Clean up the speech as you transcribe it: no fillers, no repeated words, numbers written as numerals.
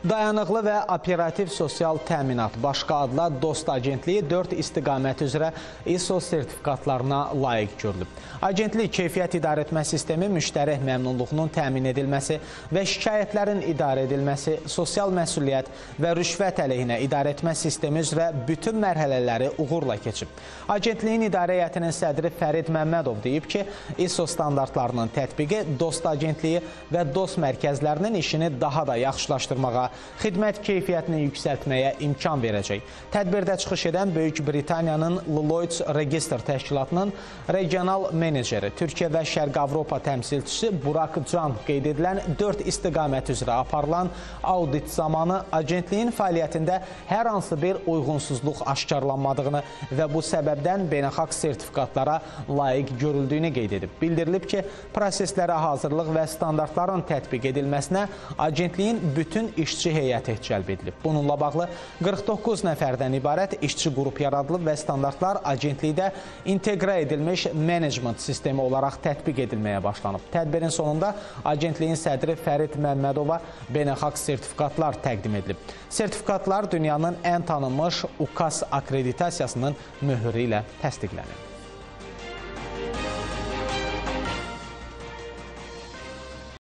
Dayanıqlı və operativ sosial təminat, başqa adla DOST agentliyi 4 istiqamət üzrə ISO sertifikatlarına layiq görülüb. Agentlik keyfiyyət idarəetmə sistemi, müştəri məmnunluğunun təmin edilməsi və şikayətlərin idarə edilməsi, sosial məsuliyyət və rüşvət əleyhinə idarəetmə sistemi üzrə bütün mərhələləri uğurla keçib. Agentliyin idarə heyətinin sədri Fərid Məmmədov deyib ki, ISO standartlarının tətbiqi DOST agentliyi və DOST mərkəzlərinin işini daha da yaxşılaşdırmağa, xidmət keyfiyyətini yüksəltməyə imkan verəcək. Tədbirdə çıxış edən Böyük Britaniyanın Lloyds Register Təşkilatının regional meneceri, Türkiyə və Şərq Avropa təmsilçisi Burak Can qeyd edilən 4 istiqamət üzrə aparılan audit zamanı agentliyin fəaliyyətində hər hansı bir uyğunsuzluq aşkarlanmadığını və bu səbəbdən beynəlxalq sertifikatlara layiq görüldüyünü qeyd edib. Bildirilib ki, proseslərə hazırlıq və standartların tətbiq edilməsinə agentliyin bütün işçi heyəti cəlb edilib. Bununla bağlı 49 nəfərdən ibarət işçi qrup yaradılıb və standartlar agentlikdə inteqrə edilmiş menecment sistemi olaraq tətbiq edilməyə başlanıb. Tədbirin sonunda agentliyin sədri Fərid Məmmədova beynəlxalq sertifikatlar təqdim edilib. Sertifikatlar dünyanın ən tanınmış UKAS akreditasiyasının möhürü ilə təsdiqlənib.